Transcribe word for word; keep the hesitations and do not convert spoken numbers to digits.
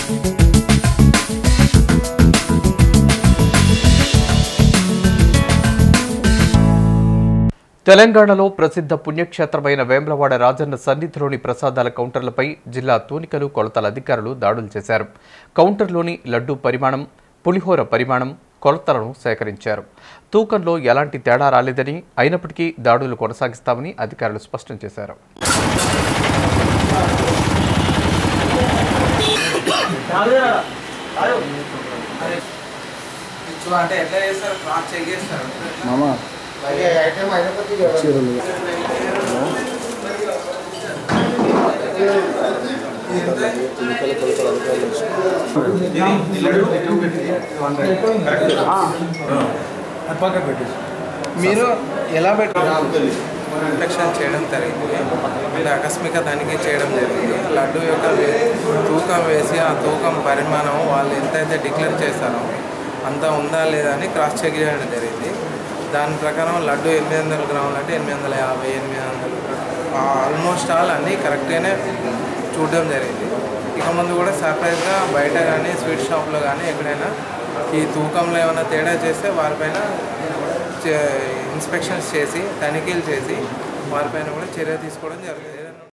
తెలంగాణలో ప్రసిద్ధ పుణ్యక్షేత్రమైన వేములవాడ రాజన్న సన్నిధిలోని ప్రసాదాల కౌంటర్లపై జిల్లా తూనికలు కొలతల అధికారులు దాడులు చేశారు. కౌంటర్లోని లడ్డూ పరిమాణం, పులిహోర పరిమాణం, కొలతలను సేకరించారు. తూకంలో ఎలాంటి తేడా రాలేదని, అయినప్పటికీ దాడులు కొనసాగిస్తామని అధికారులు స్పష్టం చేశారు. మీరు ఎలా పెట్టారు? ఇన్స్పెక్షన్ చేయడం జరిగింది. అంటే ఆకస్మిక తనిఖీ చేయడం జరిగింది. లడ్డు యొక్క తూకం వేసి ఆ తూకం పరిమాణం వాళ్ళు ఎంతైతే డిక్లేర్ చేస్తారో అంత ఉందా లేదా అని క్రాస్ చెక్ చేయడం జరిగింది. దాని ప్రకారం లడ్డు ఎనిమిది వందల గ్రాములు అంటే ఎనిమిది వందల యాభై ఎనిమిది వందలు ఆల్మోస్ట్ ఆల్ అన్నీ కరెక్ట్గానే చూడడం జరిగింది. ఇక ముందు కూడా సర్ప్రైజ్గా బయట కానీ స్వీట్ షాప్లో కానీ ఎక్కడైనా ఈ తూకంలో ఏమైనా తేడా చేస్తే వారిపైన ఇన్స్పెక్షన్స్ చేసి తనిఖీలు చేసి వారిపైన కూడా చర్య తీసుకోవడం జరుగుతుంది.